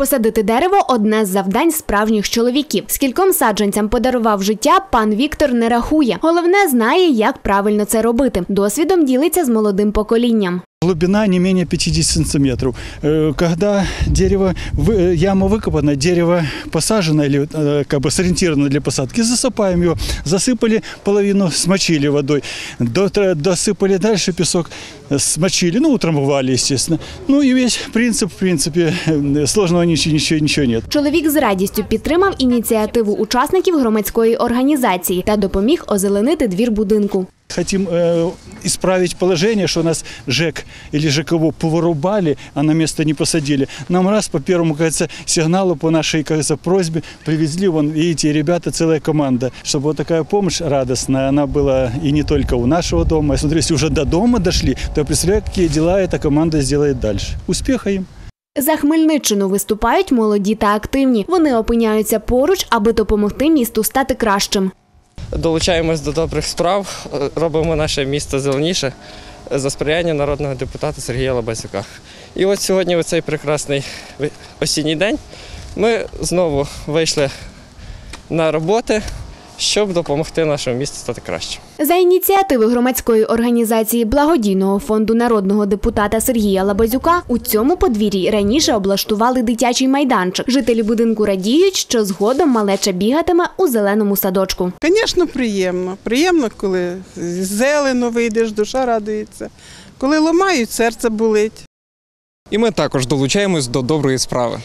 Посадити дерево – одне з завдань справжніх чоловіків. Скільком саджанцям подарував життя, пан Віктор не рахує. Головне, знає, як правильно це робити. Досвідом ділиться з молодим поколінням. Глубина не менее 50 сантиметров. Когда дерево, яма выкопана, дерево посажено или как бы сориентировано для посадки, засыпаем его. Засыпали половину, смочили водой. Досыпали дальше песок, смочили, утрамбовали, естественно. И весь принцип, в принципе, сложного ничего нет. Чоловік з радістю підтримав ініціативу учасників громадської організації та допоміг озеленити двір будинку. Хотим исправить положение, что нас ЖЭК или ЖКВ повырубали, а на место не посадили. Нам раз по первому, кажется, сигналу, по нашей, кажется, просьбе привезли, вон, видите, ребята, целая команда. Чтобы вот такая помощь радостная, она была и не только у нашего дома. Если уже до дома дошли, то представляю, какие дела эта команда сделает дальше. Успеха им! За Хмельниччину виступають молоді та активні. Вони опиняються поруч, аби допомогти місту стати кращим. Долучаємось до добрих справ, робимо наше місто зеленіше за сприяння народного депутата Сергія Лабазюка. І от сьогодні, в цей прекрасний осінній день, ми знову вийшли на роботи, щоб допомогти нашому місту стати кращим. За ініціативи громадської організації благодійного фонду народного депутата Сергія Лабазюка у цьому подвір'ї раніше облаштували дитячий майданчик. Жителі будинку радіють, що згодом малеча бігатиме у зеленому садочку. Звісно, приємно. Приємно, коли зелено вийдеш, душа радується. Коли ламають, серце болить. І ми також долучаємось до доброї справи.